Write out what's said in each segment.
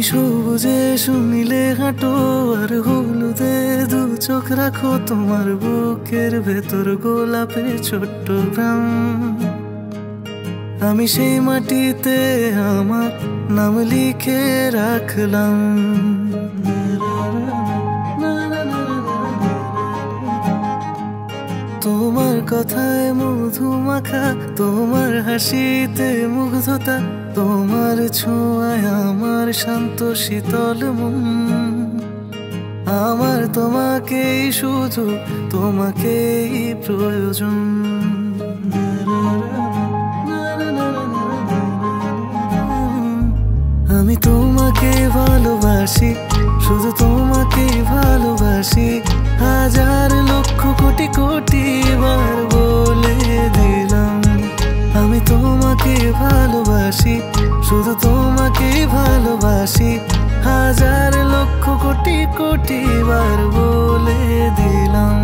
সবুজে শুনিলে হাঁটো আর হলুদে দু চোখ রাখো, তোমার বুকের ভেতর গোলাপের ছোট্ট গ্রাম। আমি সেই মাটিতে আমার নাম লিখে রাখলাম। তোমার কথায় মধু মাখা, তোমার হাসিতে মুগ্ধতা, তোমার ছোঁয়ায় আমার শান্ত শীতল মন। আমার তোমাকেই শুধু, তোমাকেই প্রয়োজন। আমি তোমাকে ভালোবাসি, শুধু তোমাকেই ভালোবাসি, হাজার লক্ষ কোটি কোটি বার বলে দিলাম। আমি তোমাকে ভালোবাসি, শুধু তোমাকেই ভালোবাসি, হাজার লক্ষ কোটি কোটি বার বলে দিলাম।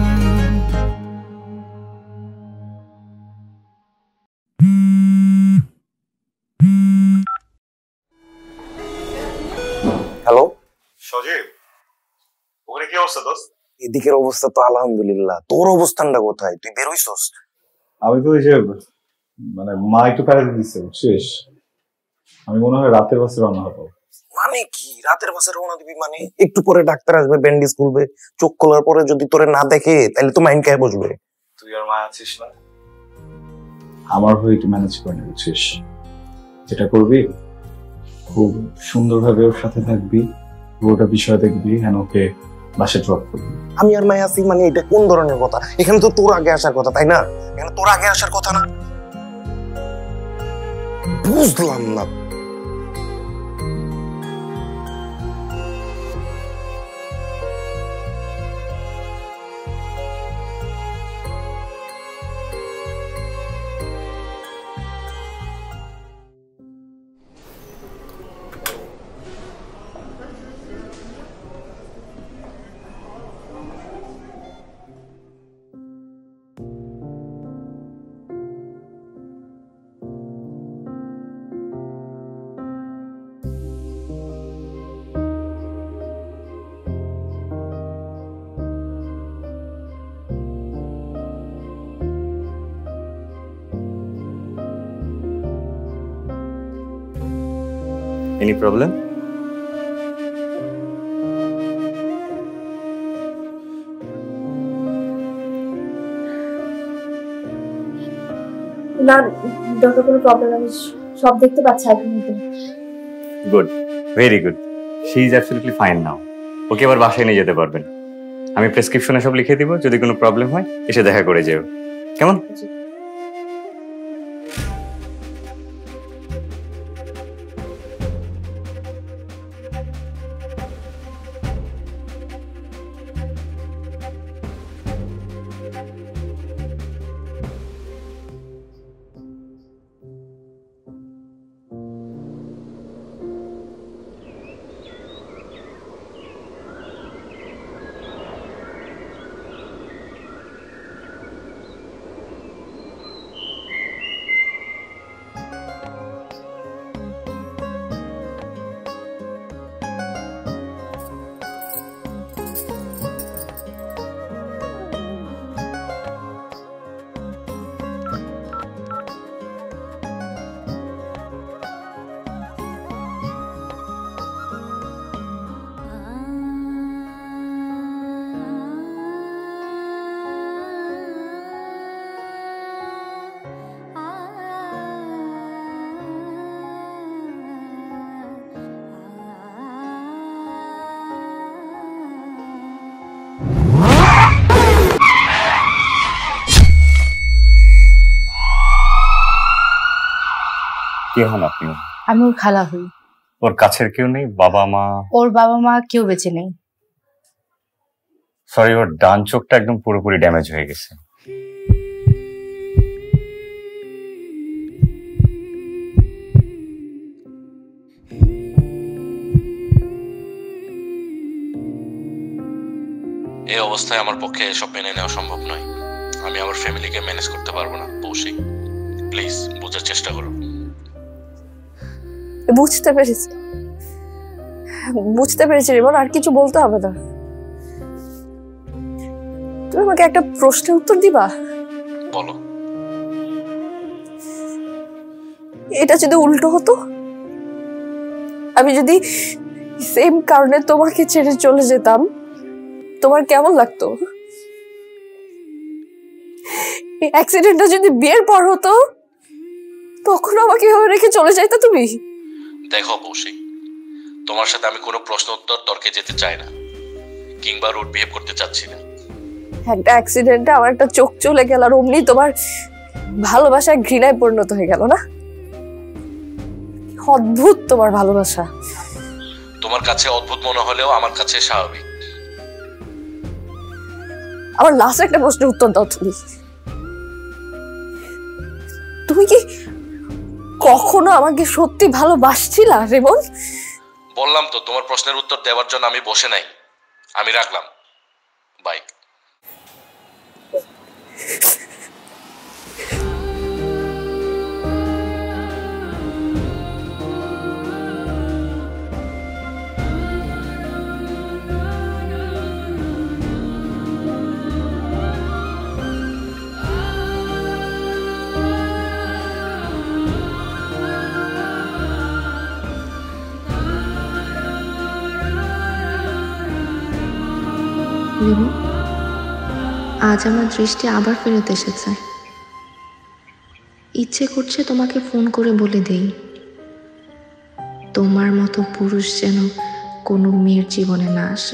হ্যালো সজীব, ওখানে কি অবস্থা দোস্ত? এদিকের অবস্থা তো আলহামদুলিল্লাহ। তোর অবস্থানটা কোথায়? তুই বেরোইছস? আমি তো ওই যে মানে মা একটু প্যারাতে দিচ্ছে, বুঝছিস? আমি মনে হয় রাতের বাসে রওনা হবো। মানে কি রাতের বাসে রওনা দিবি? মানে একটু পরে ডাক্তার আসবে, ব্যান্ডেজ খুলবে, চোখ খোলার পরে যদি তোরে না দেখে তাহলে তো মাইন্ড খেয়ে বসবে। তুই আর মা আছিস না? আমার হয়ে একটু ম্যানেজ করে নে, বুঝছিস? যেটা করবি খুব সুন্দরভাবে ওর সাথে থাকবি, পুরোটা বিষয় দেখবি, হ্যাঁ ওকে বাসে ড্রপ করবি। আমি আর মাই আছি মানে এটা কোন ধরনের কথা? এখানে তো তোর আগে আসার কথা, তাই না? এখানে তোর আগে আসার কথা না? বুঝলাম না। Any problem? না ডক্টর, কোনো প্রবলেম আমি সব দেখতে পাচ্ছি আগের মতো। Good, very good. She is absolutely fine now. Okay আবার বাসায় নিয়ে যেতে পারবেন। আমি প্রেসক্রিপশনে সব লিখে দিব, যদি কোনো প্রবলেম হয় এসে দেখা করে যেও, কেমন? কি হন আপনি? আমি ওর খালা হই। ওর কাছের কেউ নেই? বাবা মা? ওর বাবা মা কেউ বেঁচে নেই। সরি, ওর ডান চোখটা একদম পুরোপুরি ড্যামেজ হয়ে গেছে। এই অবস্থায় আমার পক্ষে এসব মেনে নেওয়া সম্ভব নয়। আমি আমার ফ্যামিলিকে ম্যানেজ করতে পারবো না। বসে প্লিজ বোঝার চেষ্টা করো। বুঝতে পেরেছি, বুঝতে পেরেছি রিমন, আর কিছু বলতে হবে না। তুমি আমাকে একটা প্রশ্নের উত্তর দিবা? বলো। এটা যদি উল্টো হতো, আমি যদি সেম কারণে তোমাকে ছেড়ে চলে যেতাম, তোমার কেমন লাগতো? অ্যাক্সিডেন্টটা যদি বিয়ের পর হতো, তখন আমাকে এভাবে রেখে চলে যাইতা তুমি? দেখো বসে, তোমার সাথে আমি কোনো প্রশ্ন উত্তর তর্কে যেতে চাই না, কিংবা রুড বিহেভ করতে চাচ্ছি না। একটা অ্যাক্সিডেন্টে আমার একটা চোখ চলে গেল, আর অমনি তোমার ভালোবাসায় ঘৃণায় পরিণত হয়ে গেল না? অদ্ভুত তোমার ভালোবাসা। তোমার কাছে অদ্ভুত মনে হলেও আমার কাছে স্বাভাবিক। আমার লাস্ট একটা প্রশ্নের উত্তর দাও তুমি। তুমি কি কখনো আমাকে সত্যি ভালোবাসছিলা রেমন? বললাম তো, তোমার প্রশ্নের উত্তর দেওয়ার জন্য আমি বসে নাই। আমি রাখলাম, বাই। রিমন, আজ আমার দৃষ্টি আবার ফেরত এসেছে। ইচ্ছে করছে তোমাকে ফোন করে বলে দেই, তোমার মতো পুরুষ যেন কোনো মেয়ের জীবনে না আসে।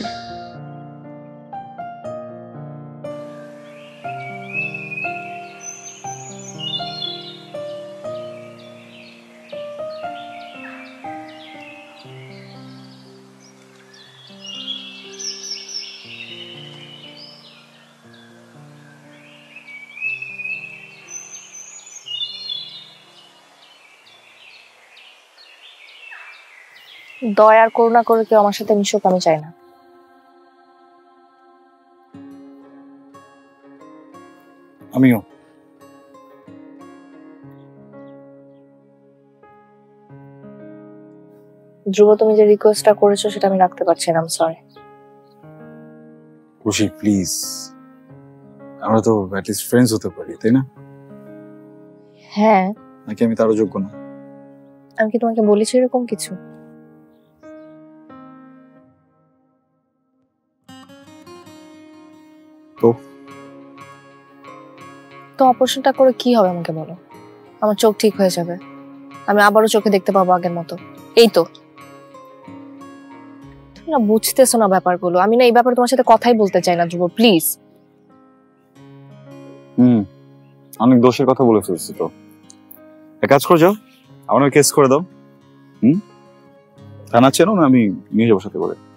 দয়া আর করুণা করে কেউ আমার সাথে মিশুক আমি চাই না। আমিও। ধ্রুব, তুমি যে রিকোয়েস্টটা করেছো সেটা আমি রাখতে পারছি না, I am sorry. Khushi please, আমরা তো অ্যাটলিস্ট ফ্রেন্ডস হতে পারি, তাই না? হ্যাঁ, নাকি আমি তারও যোগ্য না? আমি কি তোমাকে বলেছি এরকম কিছু? তো অপারেশনটা করে কি হবে আমাকে বলো? আমার চোখ ঠিক হয়ে যাবে, আমি আবারও চোখে দেখতে পাবো আগের মতো, এই তো। তুমি না বুঝতেছো না ব্যাপারগুলো। আমি না এই ব্যাপারে তোমার সাথে কথাই বলতে চাই না ধ্রুব, প্লিজ। অনেক দোষের কথা বলে ফেলছি তো। এক কাজ করে যাও, আমার কেস করে দাও। থানা চেনো না? আমি নিয়ে যাবো সাথে করে।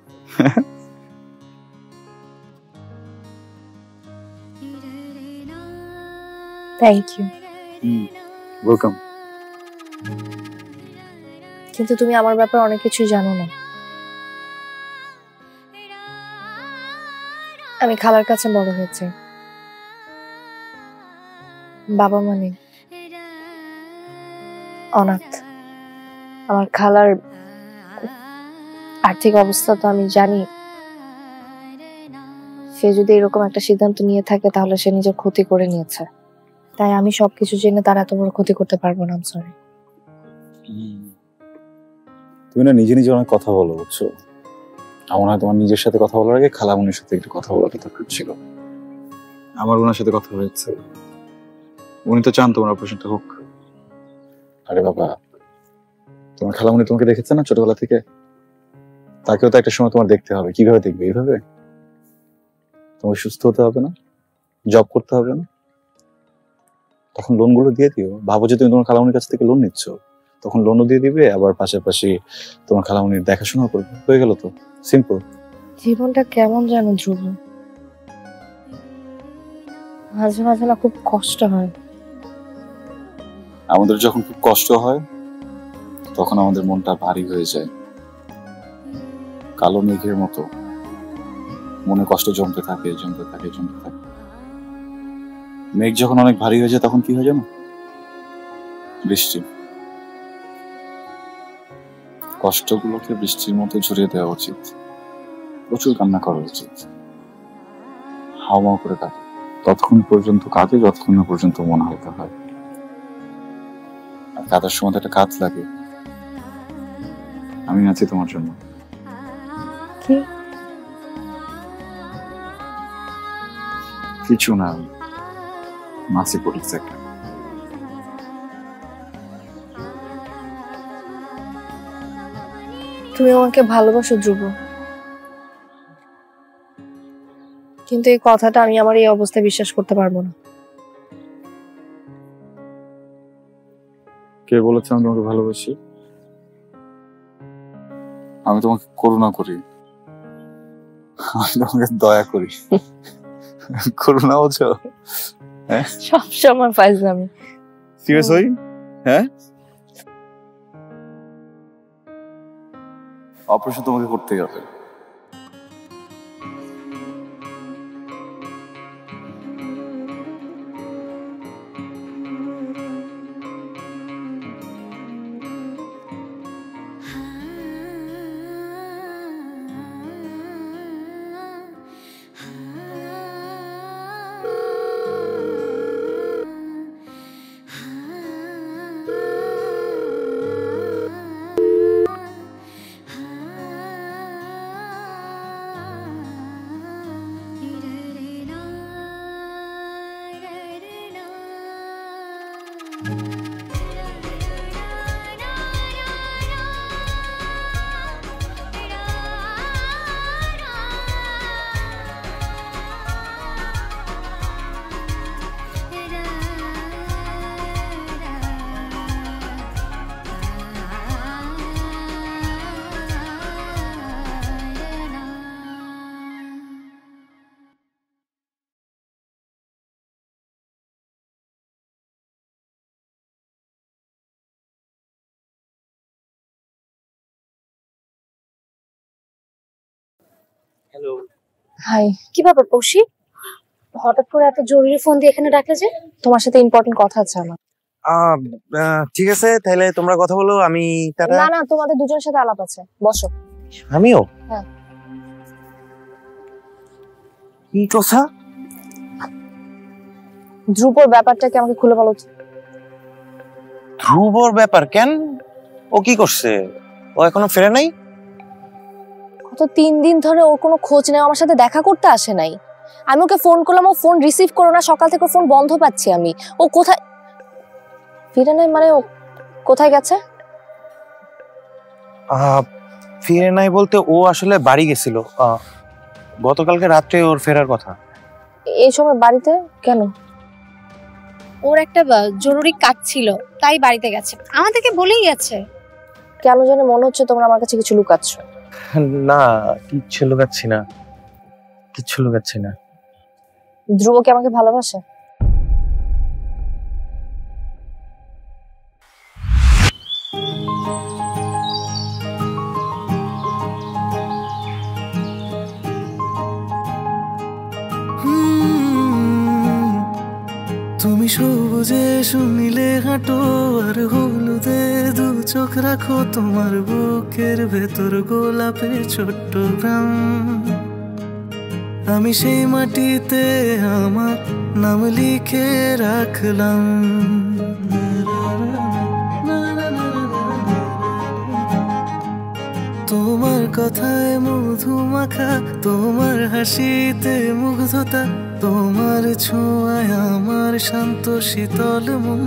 Thank you. ওয়েলকাম। কিন্তু তুমি আমার ব্যাপারে অনেক কিছুই জানো না। আমি খালার কাছে বড় হয়েছি, বাবা মা নেই, অনাথ। আমার খালার আর্থিক অবস্থা তো আমি জানি। সে যদি এরকম একটা সিদ্ধান্ত নিয়ে থাকে তাহলে সে নিজের ক্ষতি করে নিয়েছে। তাই আমি সবকিছু জেনে তার এত বড় ক্ষতি করতে পারবো না। সরি। তুমি না নিজে নিজে অনেক কথা বলো, বুঝছো? আমার হয় তোমার নিজের সাথে কথা বলার আগে খালামুনির সাথে একটু কথা বলার দরকার ছিল। আমার ওনার সাথে কথা হয়েছে, উনি তো চান তোমার অপারেশনটা হোক। আরে বাবা, তোমার খালামুনি তোমাকে দেখেছে না ছোটবেলা থেকে? তাকেও তো একটা সময় তোমার দেখতে হবে। কিভাবে দেখবে? এইভাবে? তোমাকে সুস্থ হতে হবে না? জব করতে হবে না? তখন লোনগুলো দিয়ে দিও। ভাবো যে তুমি তোমার খালামুনির কাছ থেকে লোন নিচ্ছ, তখন লোনও দিয়ে দিবে, আবার পাশাপাশি তোমার খালামুনির দেখাশোনা করবে। হয়ে গেল তো, সিম্পল। জীবনটা কেমন জানো ধ্রুব, মাঝে মাঝে না খুব কষ্ট হয়। আমাদের যখন খুব কষ্ট হয় তখন আমাদের মনটা ভারী হয়ে যায়, কালো মেঘের মতো মনে কষ্ট জমতে থাকে, জমতে থাকে, জমতে থাকে। মেঘ যখন অনেক ভারী হয়ে যায় তখন কি হয় জানো? বৃষ্টি। কষ্টগুলোকে বৃষ্টির মতো ঝরিয়ে দেওয়া উচিত, প্রচুর কান্না করা উচিত, হাওয়া করে কাঁদে, ততক্ষণ পর্যন্ত কাঁদে যতক্ষণ না পর্যন্ত মন হালকা হয়। আর কাঁদার সময় একটা কাঁদ লাগে, আমি আছি তোমার জন্য। কি? কিছু না, মাসি পড়েছে একটা। তুমি আমাকে ভালোবাসো ধ্রুব, কিন্তু এই কথাটা আমি আমার এই অবস্থায় বিশ্বাস করতে পারবো না। কে বলেছে আমি তোমাকে ভালোবাসি? আমি তোমাকে করুণা করি, আমি তোমাকে দয়া করি। করুণা বোঝো? হ্যাঁ, সবসময় ফাইজলামি। সিরিয়াস হই? হ্যাঁ, অপারেশন তোমাকে করতে হবে। হ্যালো। হাই, কি ব্যাপার পৌশি? হঠাৎ করে এত জরুরি ফোন দিয়ে এখানে ডাকলে যে? তোমার সাথে ইম্পর্টেন্ট কথা আছে আমার। ঠিক আছে, তাহলে তোমরা কথা বলো, আমি না না, তোমাদের দুজনের সাথে আলাপ আছে, বসো। আমিও? হ্যাঁ। কি কথা? ধ্রুবর ব্যাপারটা কি আমাকে খুলে বলো। ধ্রুবর ব্যাপার কেন? ও কি করছে? ও এখনো ফেরে নাই? গত 3 দিন ধরে ওর কোনো খোঁজ নেই, আমার সাথে দেখা করতে আসে নাই। আমি ওকে ফোন করলাম, ও ফোন রিসিভ করো না, সকাল থেকে ফোন বন্ধ পাচ্ছি আমি। ও কোথায় ফিরে নাই? মানে ও কোথায় গেছে? ফিরে নাই বলতে ও আসলে বাড়ি গেছিল, গতকালকে রাত্রে ওর ফেরার কথা। এই সময় বাড়িতে কেন? ওর একটা জরুরি কাজ ছিল, তাই বাড়িতে গেছে, আমাদেরকে বলেই গেছে। কেন জানি মনে হচ্ছে তোমরা আমার কাছে কিছু লুকাচ্ছ। না, কিচ্ছু লুকাচ্ছি না, কিচ্ছু লুকাচ্ছি না। ধ্রুব কি আমাকে ভালোবাসে? তুমি সবুজে শুনিলে হাঁটো আর হলুদে দু চোখ রাখো, তোমার বুকের ভেতর গোলাপের ছোট্ট গ্রাম। আমি সেই মাটিতে আমার নাম লিখে রাখলাম। তোমার কথায় মধু মাখা, তোমার হাসিতে মুগ্ধতা, তোমার ছোঁয়ায় আমার শান্ত শীতল মন।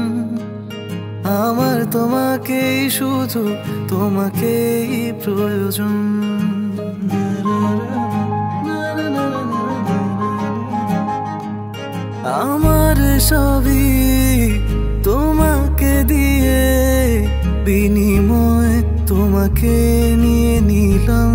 আমার তোমাকেই শুধু, তোমাকেই প্রয়োজন। আমার সবই তোমাকে দিয়ে বিনিময় তোমাকে নিয়ে নিলাম।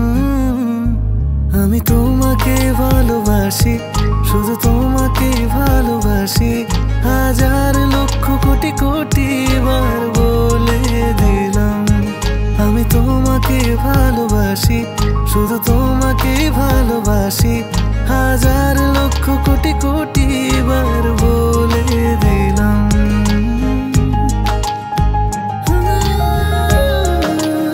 আমি তোমাকে ভালোবাসি, শুধু তোমাকে ভালোবাসি, হাজার লক্ষ কোটি কোটি বার বলে দিলাম। আমি তোমাকে ভালোবাসি, শুধু তোমাকে ভালোবাসি, হাজার লক্ষ কোটি কোটি বার বলে দিলাম।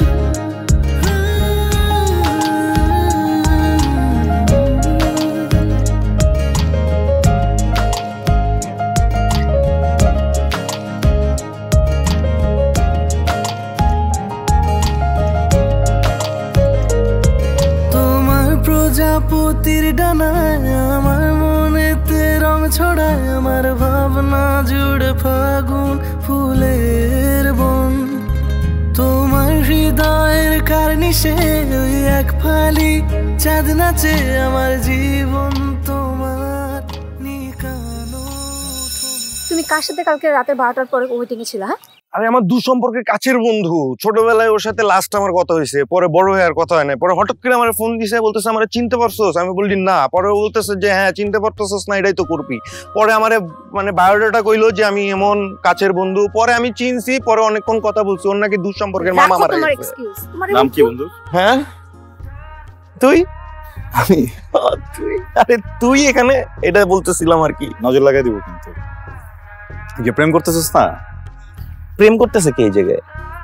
প্রজাপতির ডানায় আমার মনেতে রং ছড়ায়, আমার ভাবনা জুড়ে ফাগুন ফুলের বন। তোমার হৃদয়ের কার্নিশে ওই এক ফালি চাঁদ নাচে, আমার জীবন তোমার নিকানো। তুমি কার সাথে কালকে রাতে 12টার পরে ওয়েটিং এ ছিল? হ্যাঁ, আরে আমার দুঃসম্পর্কের কাছের বন্ধু, ছোটবেলায় ওর সাথে লাস্ট আমার কথা হয়েছে, পরে বড় হয়ে আর কথা হয় না। পরে হঠাৎ করে আমার ফোন দিছে, বলতেছে আমার চিনতে পারছোস? আমি বলি না। পরে বলতেছে যে হ্যাঁ চিনতে পারতেছস না, এটাই তো করবি। পরে আমার মানে বায়োডাটা কইলো যে আমি এমন কাছের বন্ধু। পরে আমি চিনছি, পরে অনেকক্ষণ কথা বলছি। ওর নাকি দুঃসম্পর্কের মামা মারা গেছে। নাম কি বন্ধু? হ্যাঁ তুই? আমি? তুই? আরে তুই এখানে এটা বলতেছিলাম আর কি। নজর লাগাই দিব কিন্তু। যে প্রেম করতেছিস না? প্রেম করতেছে কে এই জায়গায়?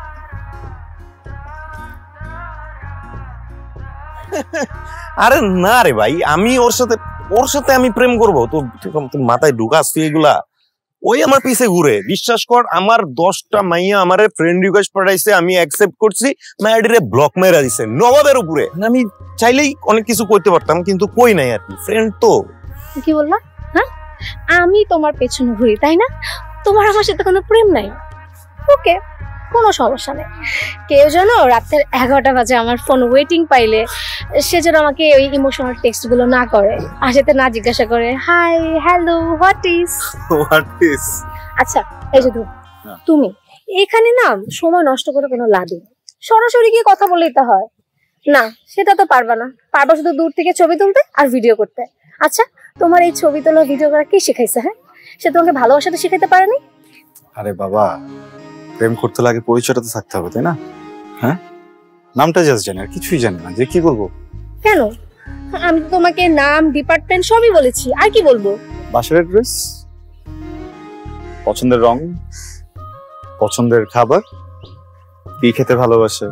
আরে না রে ভাই, আমি ওর সাথে আমি প্রেম করবো? তো মাথায় ঢুকাস তুই এগুলা? ওই আমার পিছে ঘুরে। বিশ্বাস কর, আমার 10টা মাইয়া আমার ফ্রেন্ড রিকোয়েস্ট পাঠাইছে, আমি অ্যাকসেপ্ট করছি, মাইয়াডিরে ব্লক মেরা দিছে নবাবের উপরে। আমি চাইলেই অনেক কিছু করতে পারতাম, কিন্তু কই নাই আর কি। ফ্রেন্ড তো। কি বললা? হ্যাঁ, আমি তোমার পেছনে ঘুরি তাই না? তোমার আমার সাথে কোনো প্রেম নাই? ওকে, কোনো সমস্যা নেই। কেউ যেন রাতের 11টা বাজে আমার ফোন ওয়েটিং পাইলে সে যেন আমাকে ওই ইমোশনাল টেক্সট গুলো না করে, আসতে না জিজ্ঞাসা করে হাই হ্যালো হোয়াট ইজ। আচ্ছা এই যে তুমি এখানে না সময় নষ্ট করে কোনো লাভ নেই, সরাসরি গিয়ে কথা বললেই তো হয় না। সেটা তো পারবা না, পারবা শুধু দূর থেকে ছবি তুলতে আর ভিডিও করতে। আচ্ছা তোমার এই ছবি তোলা ভিডিও করা কি শিখাইছে? হ্যাঁ, সে তোমাকে ভালোবাসাটা শিখাইতে পারেনি? আরে বাবা, প্রেম করতে লাগে পরিচয়টা তো থাকতে হবে তাই না? হ্যাঁ, নামটা জাস্ট জানি আর কিছুই জানি না, যে কি করবো? কেন, আমি তো তোমাকে নাম ডিপার্টমেন্ট সবই বলেছি, আর কি বলবো? বাসার অ্যাড্রেস, পছন্দের রং, পছন্দের খাবার, কি খেতে ভালোবাসে,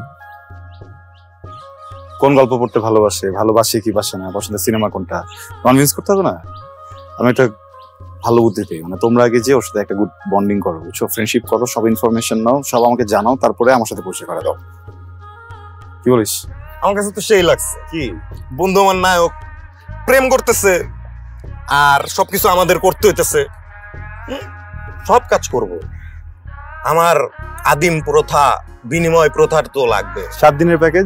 কোন গল্প পড়তে ভালোবাসে কি বাসে না, পছন্দের সিনেমা কোনটা, কনভিন্স করতে হবে না? আমি একটা ভালো বুদ্ধি পেয়ে, মানে তোমরা আগে যে ওর সাথে একটা গুড বন্ডিং করো, বুঝছো, ফ্রেন্ডশিপ করো, সব ইনফরমেশন নাও, সব আমাকে জানাও, তারপরে আমার সাথে পরিচয় করে দাও। কি বলিস? আমার কাছে তো সেই লাগছে। কি বন্ধু আমার নায়ক, প্রেম করতেছে আর সবকিছু আমাদের করতে হইতেছে, সব কাজ করব। আমার আদিম প্রথা, বিনিময় প্রথার তো লাগবে। 7 দিনের প্যাকেজ,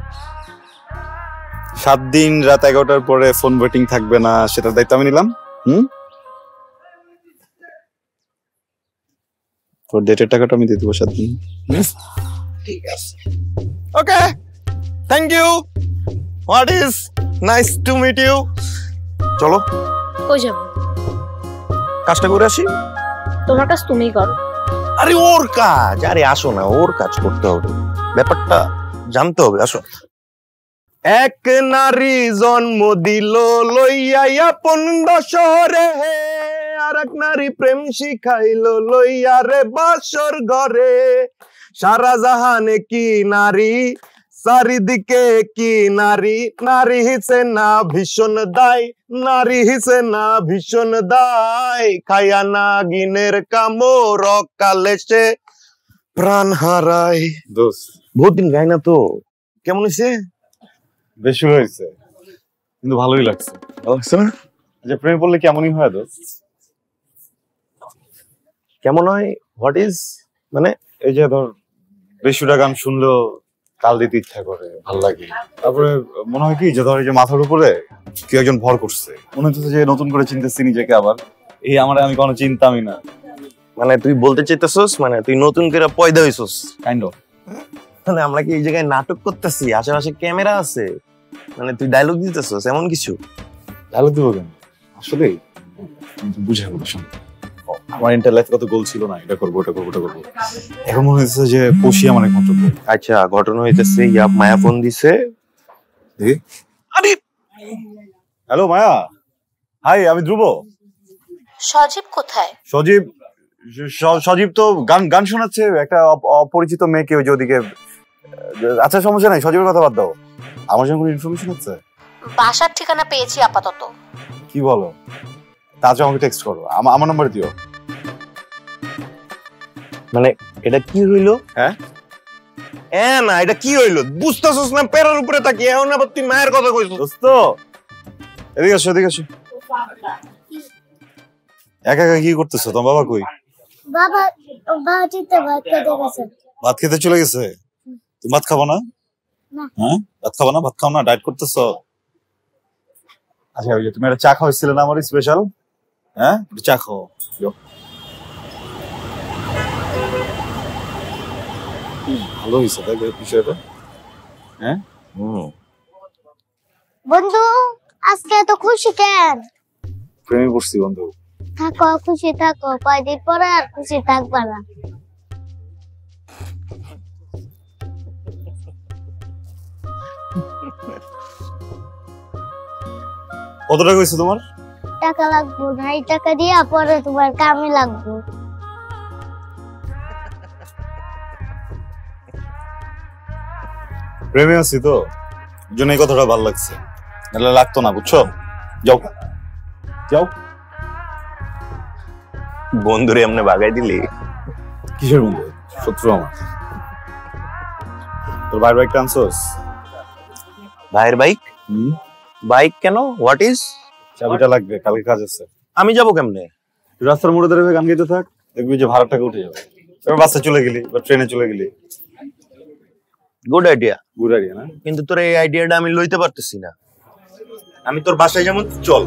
7 দিন রাত 11টার পরে ফোন ওয়েটিং থাকবে না, সেটার দায়িত্ব আমি নিলাম। তোর ডেটের টাকাটা আমি দিয়ে দেবো 7 দিন। ঠিক আছে, okay, thank you, what is nice to meet you. চলো কই যাব? কাজটা করে আসি। তোমার কাজ তুমিই করো। আরে ওর কাজ, আরে আসো না, ওর কাজ করতে হবে, ব্যাপারটা জানতে হবে, আসো। এক নারী জন্ম দিল লইয়া আপন শহরে, আর এক নারী প্রেম শিখাইলো লইয়া রে বাসর ঘরে। সারা জাহানে কি নারী, চারিদিকে কি নারী, নারী হিসে না ভীষণ দায়, নারী হিসে না ভীষণ দায়। খায়া না গিনের কামড় কালে সে প্রাণ হারায়। দোস্ত বহুত দিন গাই না তো, কেমন হয়েছে? বেশি হয়েছে, কিন্তু ভালোই লাগছে। আচ্ছা, প্রেমে পড়লে কেমনই হয় দোস্ত? কেমন হয়? হোয়াট ইজ মানে? এই যে ধর বেশুরা গান শুনলেও তাল দিতে ইচ্ছা করে, ভাল লাগে। তারপরে মনে হয় কি যে ধর এই যে মাথার উপরে কেউ একজন ভর করছে, মনে হচ্ছে যে নতুন করে চিনতেছি নিজেকে আবার। এই আমি কোনো চিন্তামই না। মানে তুই বলতে চাইতেছস মানে তুই নতুন করে পয়দা হইছস? Kind of. মানে আমরা কি এই জায়গায় নাটক করতেছি? আশেপাশে ক্যামেরা আছে, মানে তুই ডায়লগ দিতেছস এমন কিছু? ডায়লগ দিব কেন? আসলে বুঝে বলো, শোন, আমার ইন্টার লাইফে কত গোল ছিল না, এটা করবো ওটা করবো ওটা করবো, এখন মনে হচ্ছে যে পশি আমার একমাত্র গোল। আচ্ছা, ঘটনা হইতেছে ইয়া মায়া ফোন দিছে। আরে হ্যালো মায়া, হাই, আমি ধ্রুব। সজীব কোথায়? সজীব তো গান শোনাচ্ছে একটা অপরিচিত মেয়েকে ওই যে ওদিকে। আচ্ছা সমস্যা নাই, সজীবের কথা বাদ দাও। আমার জন্য কোনো ইনফরমেশন আছে? বাসার ঠিকানা পেয়েছি আপাতত। কি বলো? তাছাড়া আমাকে টেক্সট করো, আমার নাম্বার দিও। মানে এটা কি হইলো? হ্যাঁ না, এটা কি হইলো বুঝতেছস না? পেরার উপরে তাকিয়ে এখন আবার তুই মায়ের কথা কইছস। দোস্ত এদিকে আসো, এদিকে আসো। একা একা কি করতেছো? তোমার বাবা কই? বাবা বাড়িতে ভাত খেতে গেছে। ভাত খেতে চলে গেছে? তুমি ভাত খাবো না? হ্যাঁ, ভাত খাবো না? ভাত খাও না? ডায়েট করতেছো? আচ্ছা, ওই যে তুমি একটা চা খাওয়াইছিলে না আমার স্পেশাল? হ্যাঁ, একটু চা খাও। ভালো হয়েছে দেখ বিষয়টা। হ্যাঁ, বন্ধু আজকে এত খুশি কেন? প্রেমে পড়ছি বন্ধু। থাকো খুশি থাকো, কয়দিন পরে আর খুশি থাকবা না। কত টাকা হয়েছে তোমার? টাকা লাগবো না, এই টাকা দিয়া পরে তোমার কামে লাগবো। প্রেমে আছি তো, এই জন্য এই কথাটা ভালো লাগছে, নাহলে লাগতো না, বুঝছো? যাও যাও। বন্ধুরে এমনি বাগাই দিলি? কিসের বন্ধু? শত্রু আমার। তোর ভাইয়ের বাইকটা আনছোস? ভাইয়ের বাইক? বাইক কেন? What is? চাবিটা লাগবে, কালকে কাজ আছে। আমি যাবো কেমনে? রাস্তার মোড়ে দাঁড়িয়ে গান গাইতে থাক, দেখবি যে ভাড়া টাকা উঠে যাবে। এবার বাসে চলে গেলি বা ট্রেনে চলে গেলি। Good idea. গুড আইডিয়া না? কিন্তু তোর এই আইডিয়াটা আমি লইতে পারতেছি না। আমি তোর বাসায় যেমন চল।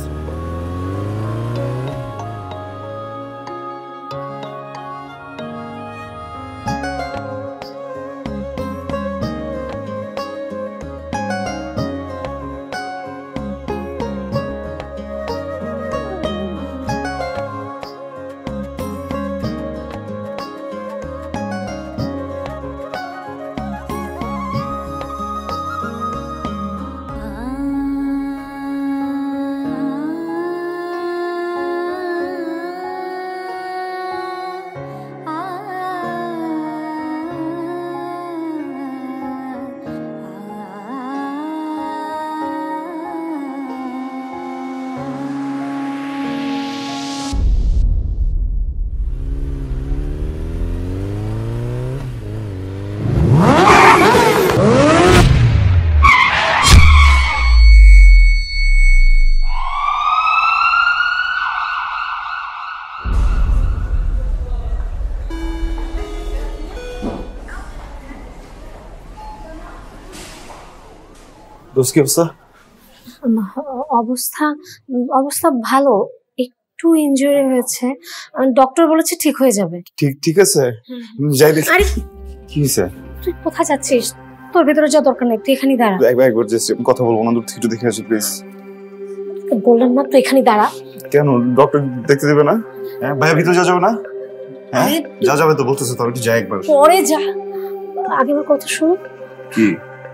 দোস্ত কি অবস্থা? অবস্থা অবস্থা ভালো, একটু ইনজুরি হয়েছে, ডক্টর বলেছে ঠিক হয়ে যাবে। ঠিক আছে, যাই দেখি। আরে কি হয়েছে? তুই কোথায় যাচ্ছিস? তোর ভেতরে যাওয়ার দরকার নেই, তুই এখানেই দাঁড়া। একবার জাস্ট কথা বলবো না, দূর থেকে একটু দেখে আসি প্লিজ। বললাম না তুই এখানেই দাঁড়া। কেন ডক্টর দেখতে দেবে না? হ্যাঁ, ভাইয়া ভিতরে যাবে না? হ্যাঁ, যা যাবে তো বলতেছে, তো একটু যাই একবার। পরে যা, আগে আমার কথা শোন। কি?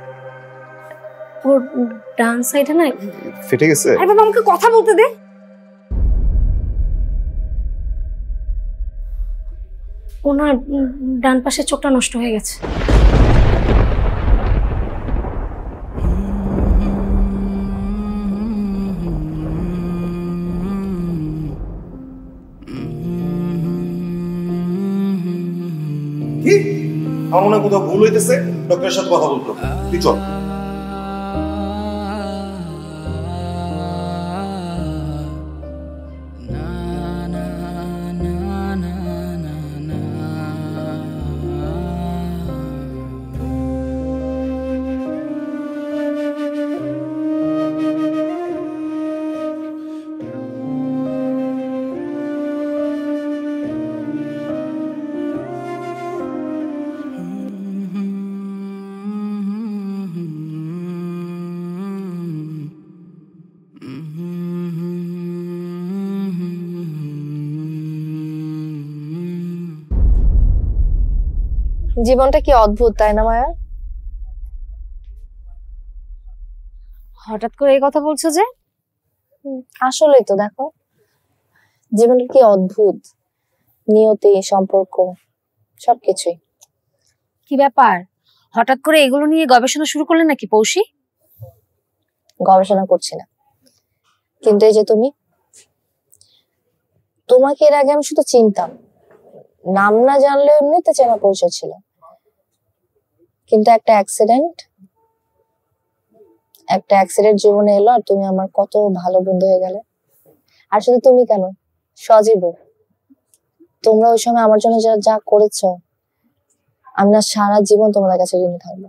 ওর ডান সাইডে না ফেটে গেছে? আরে বাবা আমাকে কথা বলতে দে। ওনার ডান পাশের চোখটা নষ্ট হয়ে গেছে। কি? আমার মনে হয় কোথাও ভুল হইতেছে, ডক্টরের সাথে কথা বলতো। তুই চল। জীবনটা কি অদ্ভুত, তাই না মায়া? হঠাৎ করে এই কথা বলছো যে? আসলেই তো, দেখো জীবনটা কি অদ্ভুত, নিয়তি, সম্পর্ক, সবকিছুই। কি ব্যাপার, হঠাৎ করে এগুলো নিয়ে গবেষণা শুরু করলে নাকি পৌষী? গবেষণা করছি না, কিন্তু এই যে তুমি, তোমাকে এর আগে আমি শুধু চিনতাম, নাম না জানলেও এমনিতে চেনা পরিচয় ছিল, কিন্তু একটা অ্যাক্সিডেন্ট, একটা অ্যাক্সিডেন্ট জীবনে এলো আর তুমি আমার কত ভালো বন্ধু হয়ে গেলে। আর শুধু তুমি কেন, সজীব, তোমরা ওই সময় আমার জন্য যা যা করেছো, আমি না সারা জীবন তোমাদের কাছে ঋণী থাকবো।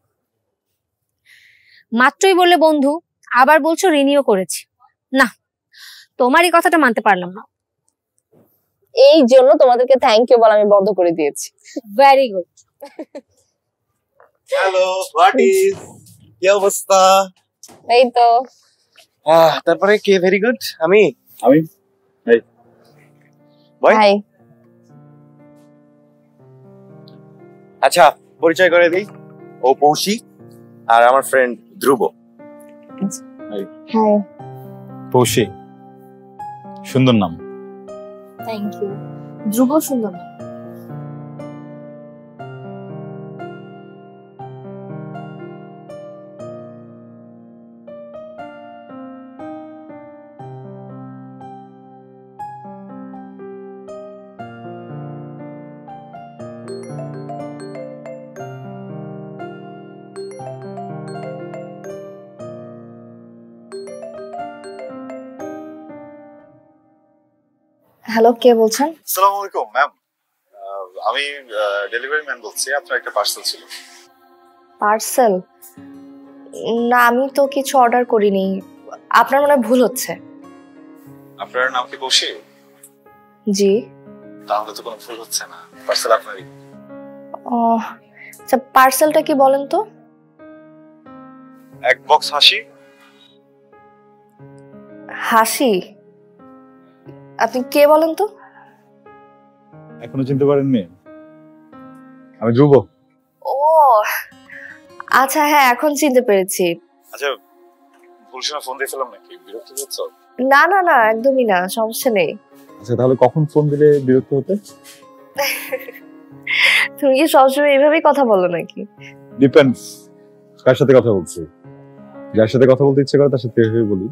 মাত্রই বললে বন্ধু, আবার বলছো রিনিও করেছি। না, তোমার এই কথাটা মানতে পারলাম না। এই জন্য তোমাদেরকে থ্যাংক ইউ বলা আমি বন্ধ করে দিয়েছি। Very good. Hello, what is, কি অবস্থা? এই তো। তারপরে কে ভেরি গুড? আমি এই বয়। হাই। আচ্ছা, পরিচয় করে দিই, ও পৌশি আর আমার ফ্রেন্ড ধ্রুব। হাই। পৌশি, সুন্দর নাম। Thank you. ধ্রুব সুন্দর না? হ্যালো, কে বলছেন? আসসালামু আলাইকুম ম্যাম, আমি ডেলিভারি ম্যান বলছি। আপনার একটা পার্সেল ছিল। পার্সেল? না, আমি তো কিছু অর্ডার করিনি। আপনার মনে হয় ভুল হচ্ছে। আপনার নাম কি পৌশি? জি। তাহলে তো কোনো ভুল হচ্ছে না, পার্সেল আপনারই। ও আচ্ছা, পার্সেলটা কি বলেন তো? এক বক্স হাসি। হাসি? আপনি কে বলেন তো? এখনো চিনতে পারেননি? আমি ধ্রুব। ও আচ্ছা, হ্যাঁ এখন চিনতে পেরেছি। আচ্ছা, ভুল সময় ফোন দিয়ে ফেলাম নাকি? বিরক্ত হচ্ছ? না না না, একদমই না, সমস্যা নেই। আচ্ছা, তাহলে কখন ফোন দিলে বিরক্ত হতে? তুমি কি সবসময় এইভাবেই কথা বলো নাকি? ডিপেন্ডস কার সাথে কথা বলছি। যার সাথে কথা বলতে ইচ্ছে করে তার সাথে এভাবে বলি।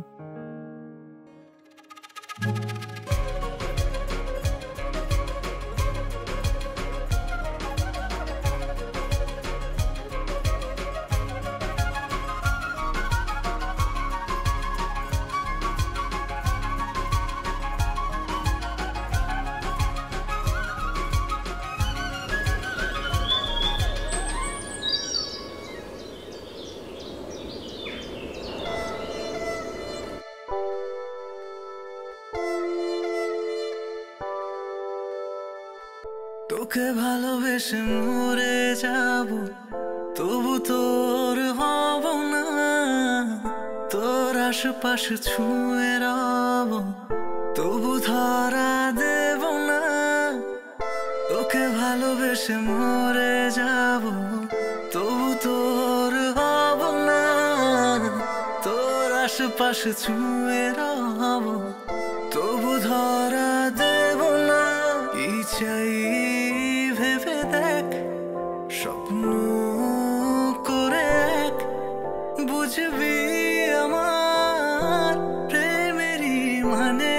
তোকে ভালোবেসে মরে যাব, তবু তোর হব না। তোর আশেপাশে ছুঁয়ে রব, তবু ধরা দেব না। তোকে ভালোবেসে মরে যাব, তবু তোর হব না। তোর আশেপাশে ছুঁয়ে রব, তবু ধরা দেব না। কি চাই ভেবে দেখ, স্বপ্ন করে এক, বুঝবি আমার প্রেমেরই মানে।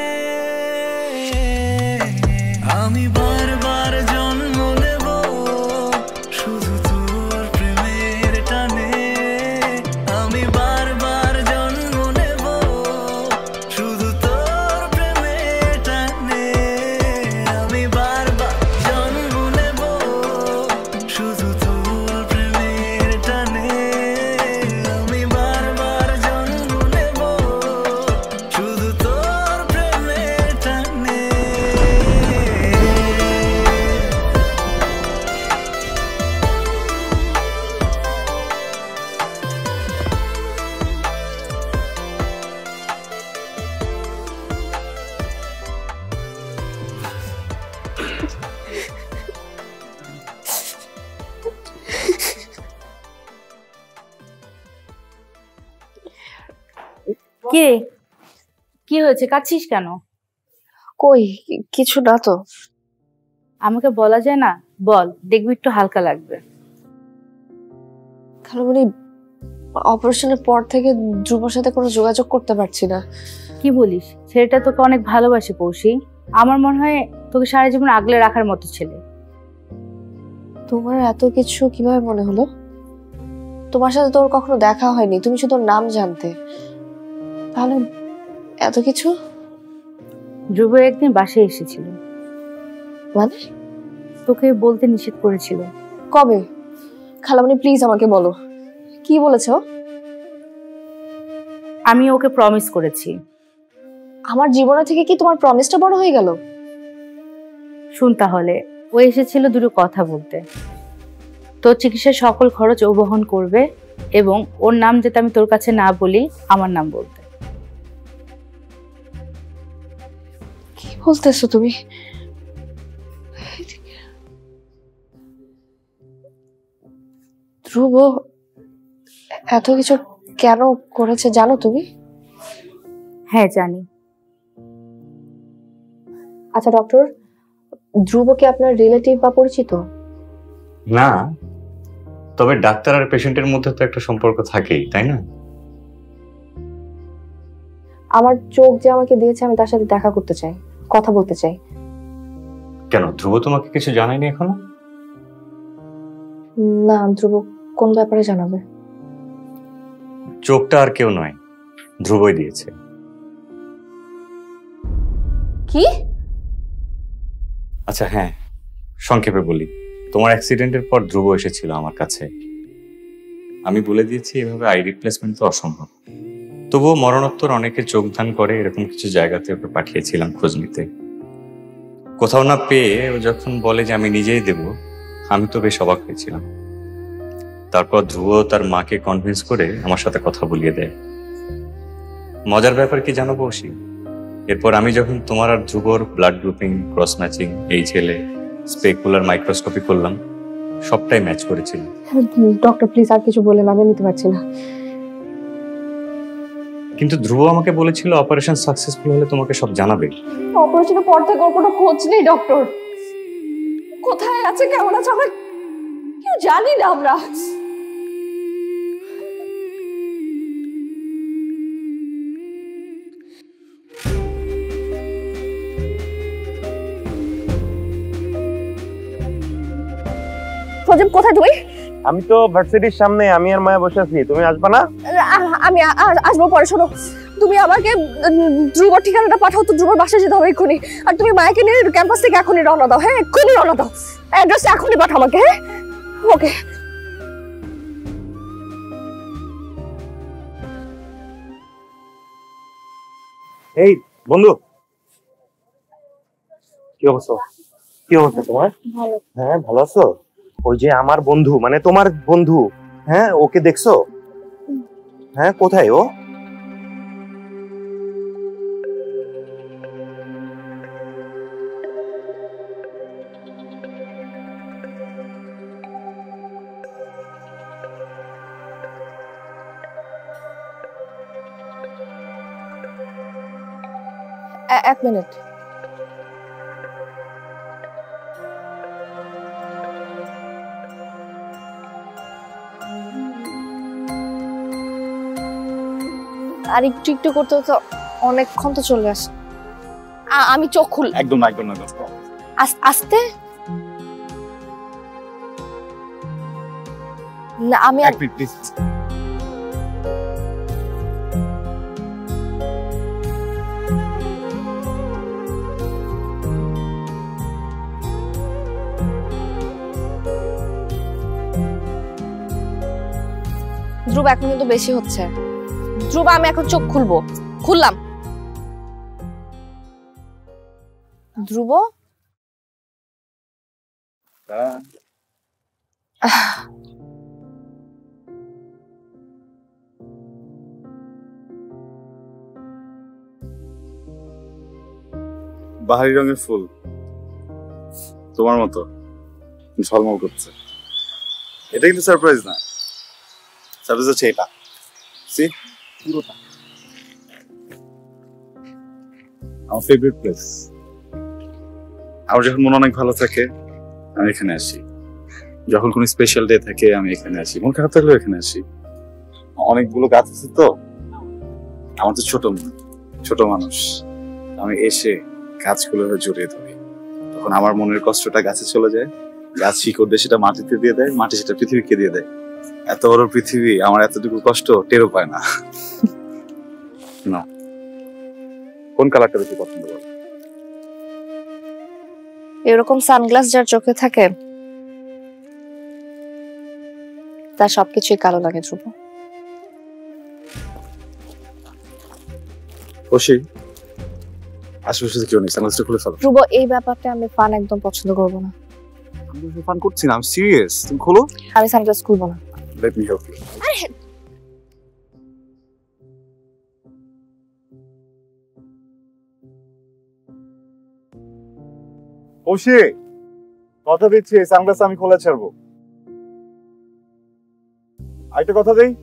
আমি বারবার জন্ম নেব শুধু তোর প্রেমের টানে। আমি বারবার জন্ম নেব শুধু তোর প্রেমের টানে। আমি বারবার জন্ম নেব শুধু তোর প্রেমের টানে। আমি বারবার জন্ম নেব শুধু তোর প্রেমের টানে। কি কি হয়েছে, কাঁদছিস কেন? কই কিছু না তো। আমাকে বলা যায় না? বল, দেখবি একটু হালকা লাগবে। খালামণি, অপারেশনের পর থেকে ধ্রুবর সাথে কোনো যোগাযোগ করতে পারছি না। কি বলিস? ছেলেটা তোকে অনেক ভালোবাসে পৌশি। আমার মনে হয় তোকে সারা জীবন আগলে রাখার মতো ছেলে। তোমার এত কিছু কিভাবে মনে হলো? তোমার সাথে তো ওর কখনো দেখা হয়নি, তুমি শুধু ওর নাম জানতে, তাহলে এত কিছু? ধ্রুব একদিন বাসায় এসেছিল। মানে? তোকে বলতে নিষেধ করেছিল। কবে? খালামণি প্লিজ আমাকে বলো, কি বলেছ? আমি ওকে প্রমিস করেছি। আমার জীবনে থেকে কি তোমার প্রমিসটা বড় হয়ে গেল? শুন তাহলে, ও এসেছিল দুটো কথা বলতে। তোর চিকিৎসার সকল খরচ ও বহন করবে এবং ওর নাম যাতে আমি তোর কাছে না বলি, আমার নাম বলতে। কি বলতেছো তুমি? ধ্রুব এত কিছু কেন করেছে জানো তুমি? হ্যাঁ জানি। আচ্ছা ডক্টর, ধ্রুব কি আপনার রিলেটিভ বা পরিচিত? না, তবে ডাক্তার আর পেশেন্টের মধ্যে তো একটা সম্পর্ক থাকেই, তাই না? আমার চোখ যে আমাকে দিয়েছে, আমি তার সাথে দেখা করতে চাই, কথা বলতে চাই। কেন, ধ্রুব তোমাকে কিছু জানায়নি এখনো? না, ধ্রুব কোন ব্যাপারে জানাবে? চোখটা আর কেউ নয়, ধ্রুবই দিয়েছে। কি? আচ্ছা হ্যাঁ, সংক্ষেপে বলি, তোমার অ্যাক্সিডেন্টের পর ধ্রুব এসেছিল আমার কাছে। আমি বলে দিয়েছি এভাবে আই রিপ্লেসমেন্ট তো অসম্ভব, তবুও মরণোত্তর অনেকে চোখদান করে, এরকম কিছু জায়গাতে ওকে পাঠিয়েছিলাম খোঁজ নিতে। কোথাও না পেয়ে ও যখন বলে যে আমি নিজেই দেব, আমি তো বেশ অবাক হয়েছিলাম। তারপর ধ্রুব তার মাকে কনভিন্স করে আমার সাথে কথা বলিয়ে দেয়। মজার ব্যাপার কি জানো বসি, এরপর আমি যখন তোমার আর ধ্রুবর ব্লাড গ্রুপিং, ক্রস ম্যাচিং, এই ছেলে স্পেকুলার মাইক্রোস্কোপি করলাম, সবটাই ম্যাচ করেছিল। ডক্টর প্লিজ আর কিছু বলেন, আমি নিতে পারছি না। কিন্তু ধ্রুব আমাকে বলেছিল অপারেশন সাকসেসফুল হলে তোমাকে সব জানাবে। অপারেশনের পর থেকে ওর কোনো খোঁজ নেই ডক্টর। কোথায় আছে, কেমন আছে, আমরা কেউ জানি না। আমরা কোথায় তুমি? আমি তো ভার্সিটির সামনে, আমি আর মায়া বসে আছি, তুমি আসবা না? আমি আসবো পরে। শোনো, তুমি আমাকে ধ্রুবর ঠিকানাটা পাঠাও তো, ধ্রুবর বাসায় যেতে হবে এক্ষুনি। আর তুমি মায়াকে নিয়ে ক্যাম্পাস থেকে এখনই রওনা দাও। হ্যাঁ, এক্ষুনি রওনা দাও, অ্যাড্রেসটা এখনই পাঠাও আমাকে। হ্যাঁ, ওকে। এই বন্ধু, কি অবস্থা? কি অবস্থা তোমার? ভালো। হ্যাঁ ভালো আছো? ওই যে আমার বন্ধু, মানে তোমার বন্ধু, হ্যাঁ ওকে দেখছো? হ্যাঁ কোথায় ও? এক মিনিট। আর একটু একটু করতে তো অনেকক্ষণ তো চলে আসে। আমি চোখ খুল। একদম না, একদম না, আস্তে না। আমি এক মিনিট প্লিজ। ধ্রুব এখন কিন্তু বেশি হচ্ছে। ধ্রুব আমি এখন চোখ খুলবো। খুললাম। ধ্রুব বাহারি রঙের ফুল, তোমার মতো ঝলমল করছে। এটা কিন্তু সারপ্রাইজ না, সারপ্রাইজ হচ্ছে এটা। সি পুরোটা আমার ফেভারিট প্লেস। আমার যখন মন অনেক ভালো থাকে আমি এখানে আসি, যখন কোনো স্পেশাল ডে থাকে আমি এখানে আসি, মন খারাপ থাকলেও এখানে আসি। অনেকগুলো গাছ আছে তো, আমার তো ছোট মানুষ, আমি এসে গাছগুলো জড়িয়ে ধরি, তখন আমার মনের কষ্টটা গাছে চলে যায়, গাছ শিকড় দিয়ে সেটা মাটিতে দিয়ে দেয়, মাটি সেটা পৃথিবীকে দিয়ে দেয়। এত বড় পৃথিবী আমার এতটুকু কষ্ট টেরও পায় না। না, কোন কালারটা বেশি পছন্দ করো? এরকম সানগ্লাস যার চোখে থাকে তার সবকিছুই কালো লাগে ধ্রুব। খুশি আশেপাশে কেউ নেই, সানগ্লাসটা খুলে ফেলো। ধ্রুব, এই ব্যাপারটা আমি ফান একদম পছন্দ করবো না। আমি ফান করছি না, আমি সিরিয়াস। তুমি খোলো। আমি সানগ্লাস খুলবো না। Let me help you. Khushi, কথা দিচ্ছি সানগ্লাস আমি খোলা ছাড়বো। আরেকটা কথা দেই,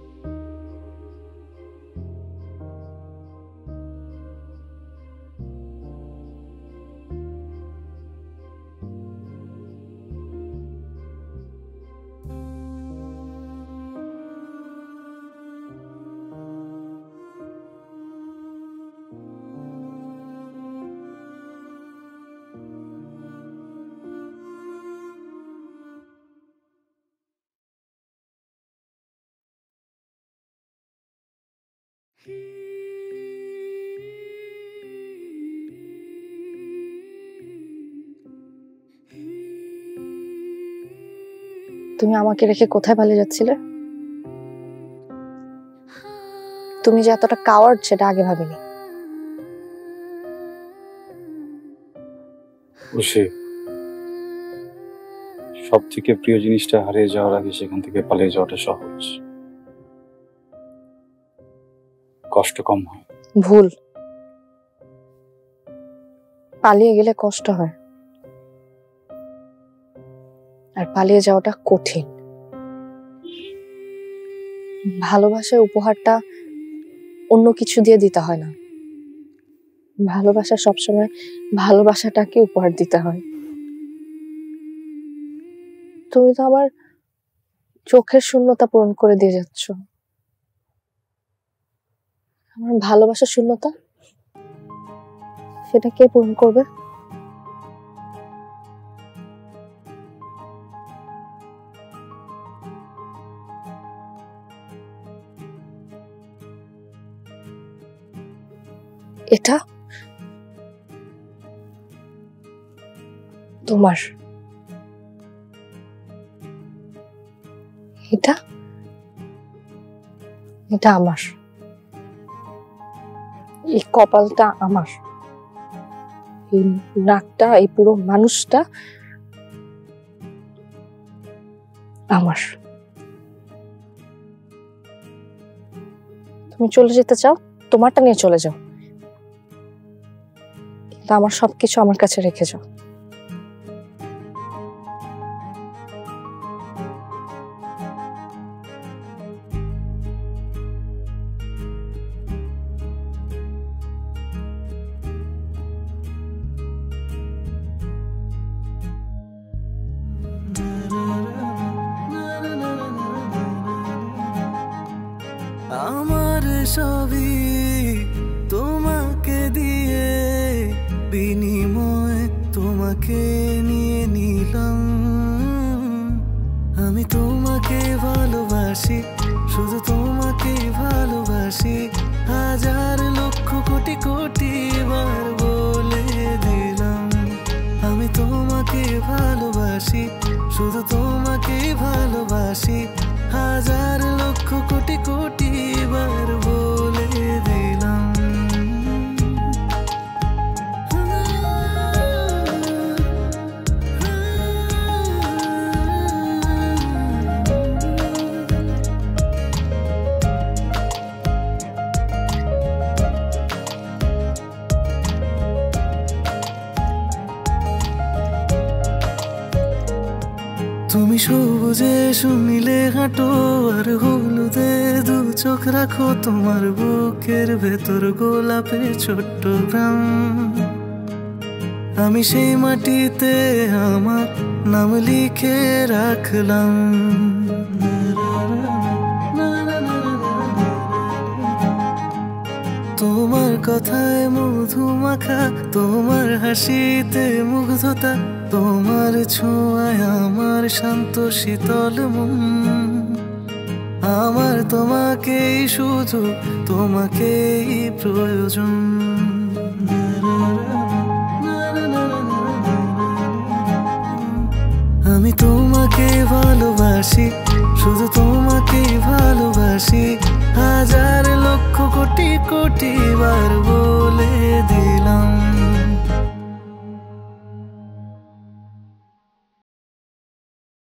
তুমি আমাকে রেখে কোথায় পালিয়ে যাচ্ছিলে? তুমি যে এতটা কাওয়ার্ড সেটা আগে ভাবিনি। খুশি, সব থেকে প্রিয় জিনিসটা হারিয়ে যাওয়ার আগে সেখান থেকে পালিয়ে যাওয়াটা সহজ, কষ্ট কম হয়। ভুল। পালিয়ে গেলে কষ্ট হয়, আর পালিয়ে যাওয়াটা কঠিন। ভালোবাসার উপহারটা অন্য কিছু দিয়ে দিতে হয় না, ভালোবাসা সবসময় ভালোবাসাটাকে উপহার দিতে হয়। তুমি তো আমার চোখের শূন্যতা পূরণ করে দিয়ে যাচ্ছ। আমার ভালোবাসার শূন্যতা সেটা কে পূরণ করবে? এটা তোমার, এটা এটা আমার, এই কপালটা আমার, এই নাকটা, এই পুরো মানুষটা আমার। তুমি চলে যেতে চাও, তোমারটা নিয়ে চলে যাও, কিন্তু আমার সবকিছু আমার কাছে রেখে যাও। আমার সবই তোমাকে দিয়ে বিনিময় তোমাকে নিয়ে নিলাম। আমি তোমাকে ভালোবাসি, শুধু তোমাকে ভালোবাসি, হাজার লক্ষ কোটি কোটি বার বলে দিলাম। আমি তোমাকে ভালোবাসি, শুধু তোমাকে ভালোবাসি, হাজার লক্ষ কোটি কোটি বার বলে দিলাম। তুমি সবুজে শুনিলে হাঁটো, আর হলুদে দু চোখ রাখো, তোমার বুকের ভেতর গোলাপের ছোট্ট গ্রাম। আমি সেই মাটিতে আমার নাম লিখে রাখলাম। তোমার কথায় মধু মাখা, তোমার হাসিতে মুগ্ধতা, তোমার ছোঁয়ায় আমার শান্ত শীতল মন। আমার তোমাকেই শুধু তোমাকেই প্রয়োজন। আমি তোমাকে ভালোবাসি, শুধু তোমাকেই ভালোবাসি, হাজার লক্ষ কোটি কোটি বার বলে দিলাম।